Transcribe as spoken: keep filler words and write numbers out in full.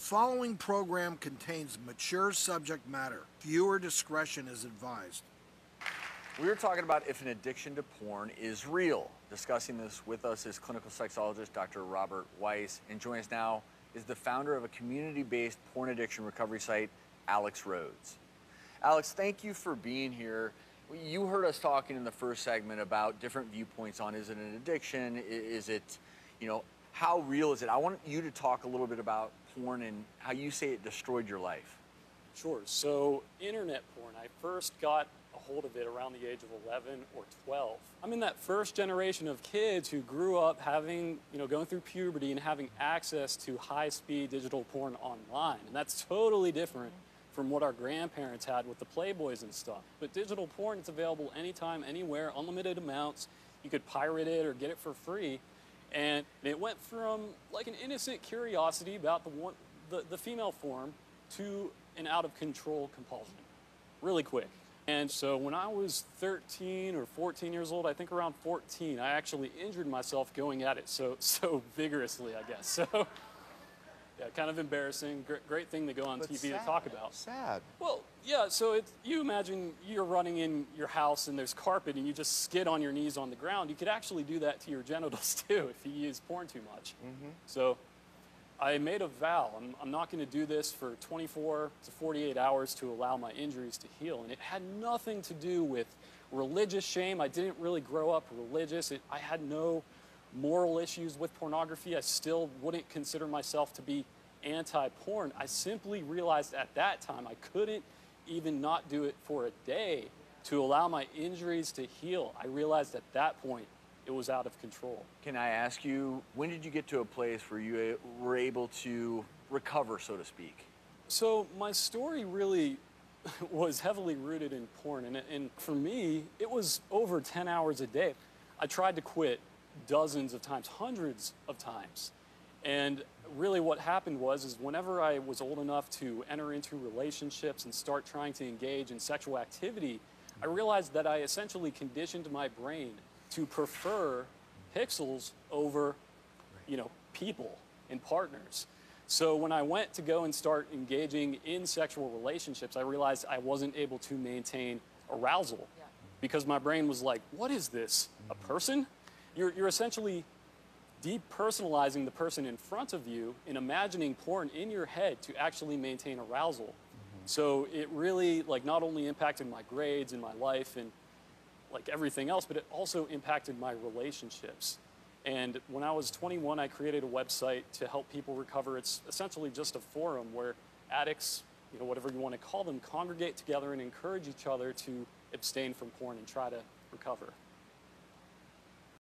following program contains mature subject matter. Viewer discretion is advised. We were talking about if an addiction to porn is real. Discussing this with us is clinical sexologist Doctor Robert Weiss, and joining us now is the founder of a community-based porn addiction recovery site, Alex Rhodes. Alex, thank you for being here. You heard us talking in the first segment about different viewpoints on, is it an addiction? Is it, you know, how real is it? I want you to talk a little bit about porn and how you say it destroyed your life. Sure. So internet porn, I first got a hold of it around the age of eleven or twelve. I'm in that first generation of kids who grew up having, you know, going through puberty and having access to high-speed digital porn online. And that's totally different from what our grandparents had with the Playboys and stuff. But digital porn, it's available anytime, anywhere, unlimited amounts. You could pirate it or get it for free. And it went from like an innocent curiosity about the, one, the, the female form to an out-of-control compulsion, really quick. And so when I was thirteen or fourteen years old, I think around fourteen, I actually injured myself going at it so, so vigorously, I guess. So, yeah, kind of embarrassing. Great, great thing to go on But T V sad, to talk about. Sad. Well, yeah, so it's, you imagine you're running in your house and there's carpet and you just skid on your knees on the ground. You could actually do that to your genitals too if you use porn too much. Mm-hmm. So I made a vow. I'm, I'm not going to do this for twenty-four to forty-eight hours to allow my injuries to heal. And it had nothing to do with religious shame. I didn't really grow up religious. It, I had no moral issues with pornography. I still wouldn't consider myself to be anti-porn. I simply realized at that time I couldn't even not do it for a day to allow my injuries to heal. I realized at that point it was out of control. Can I ask you, when did you get to a place where you were able to recover, so to speak? So my story really was heavily rooted in porn, and, and for me, it was over ten hours a day. I tried to quit dozens of times, hundreds of times. And really what happened was, is whenever I was old enough to enter into relationships and start trying to engage in sexual activity, I realized that I essentially conditioned my brain to prefer pixels over, you know, people and partners. So when I went to go and start engaging in sexual relationships, I realized I wasn't able to maintain arousal yeah. because my brain was like, what is this, a person? You're, you're essentially depersonalizing the person in front of you and imagining porn in your head to actually maintain arousal. Mm-hmm. So it really, like, not only impacted my grades and my life and like everything else, but it also impacted my relationships. And when I was twenty-one, I created a website to help people recover. It's essentially just a forum where addicts, you know, whatever you want to call them, congregate together and encourage each other to abstain from porn and try to recover.